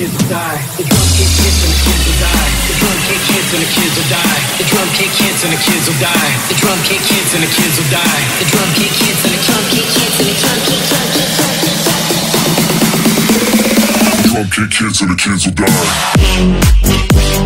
kids will die. The drum kick hits and the kids will die. The drum kick hits and the kids will die. The drum kick hits and the kids will die. The drum kick hits and the kids will die. The drum kick hits and the drum kick hits and the drum kick hits and the kids will die.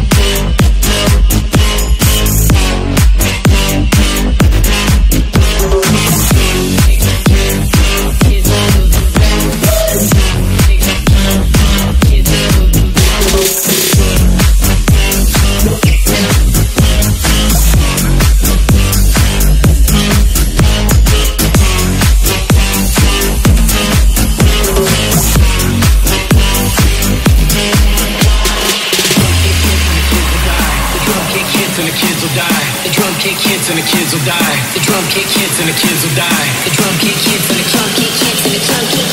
And the kids will die. The drum kick hits and the kids will die. The drum kick hits and the kids will die. The drum kick hits and the drum kick hits and the drum kick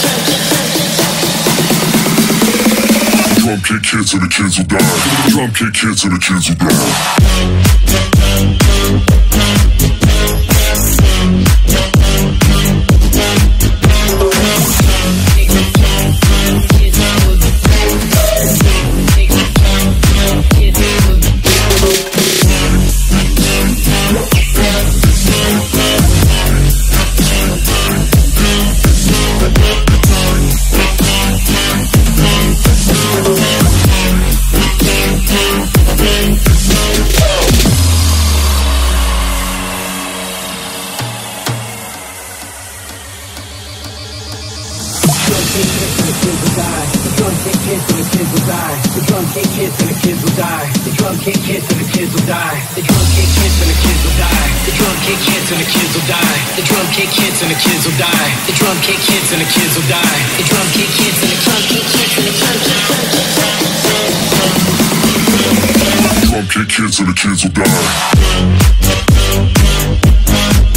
hits. Drum kick hits and the kids will die. Drum kick hits and the kids will die. The drum kick hits and the kids will die. The drum kick hits and the kids will die. The drum kick hits and the kids will die. The drum kick hits and the kids will die. The drum kick hits and the kids will die. The drum kick hits and the kids will die. The drum kick hits and the kids will die. The drum kick hits and the drum kick hits and the drum kick hits and the kids will die.